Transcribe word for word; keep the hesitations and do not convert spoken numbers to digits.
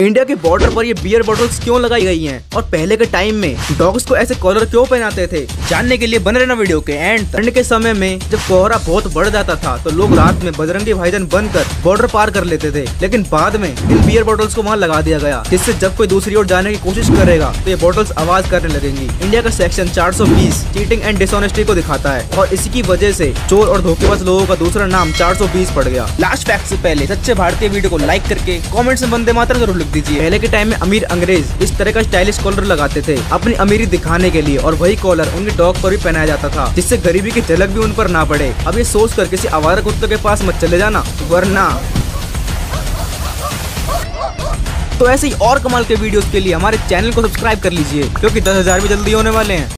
India के border पर ये बियर बॉटल्स क्यों लगाई गई हैं और पहले के टाइम में डॉग्स को ऐसे कॉलर क्यों पहनाते थे, जानने के लिए बने रहना वीडियो के एंड। ठंड के समय में जब कोहरा बहुत बढ़ जाता था तो लोग रात में बजरंगी भाईजान बनकर बॉर्डर पार कर लेते थे, लेकिन बाद में इन बियर बॉटल्स को वहाँ लगा दिया गया, जिससे जब कोई दूसरी ओर जाने की कोशिश करेगा तो ये बॉटल्स आवाज करने लगेंगी। इंडिया का सेक्शन चार सौ बीस चीटिंग एंड डिसऑनेस्टी को दिखाता है और इसी की वजह से चोर और धोखेबाज लोगों का दूसरा नाम चार सौ बीस पड़ गया। लास्ट फैक्ट से पहले सच्चे भारतीय वीडियो को लाइक करके कमेंट्स में वंदे मातरम जरूर लिख दीजिए। पहले के टाइम में अमीर अंग्रेज इस तरह का स्टाइलिश कॉलर लगाते थे अपनी अमीरी दिखाने के लिए, और वही कॉलर उनके डॉग पर भी पहनाया जाता था, जिससे गरीबी की झलक भी उन पर ना पड़े। अब ये सोच कर किसी आवारा कुत्ते के पास मत चले जाना, वरना। तो ऐसे ही और कमाल के वीडियोस के लिए हमारे चैनल को सब्सक्राइब कर लीजिए, क्योंकि दस हजार भी जल्दी होने वाले हैं।